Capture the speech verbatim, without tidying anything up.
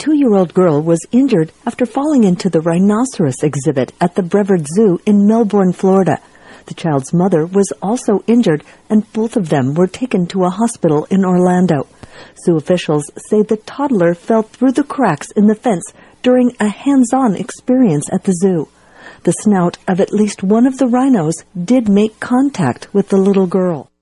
two-year-old girl was injured after falling into the rhinoceros exhibit at the Brevard Zoo in Melbourne, Florida. The child's mother was also injured, and both of them were taken to a hospital in Orlando. Zoo officials say the toddler fell through the cracks in the fence during a hands-on experience at the zoo. The snout of at least one of the rhinos did make contact with the little girl.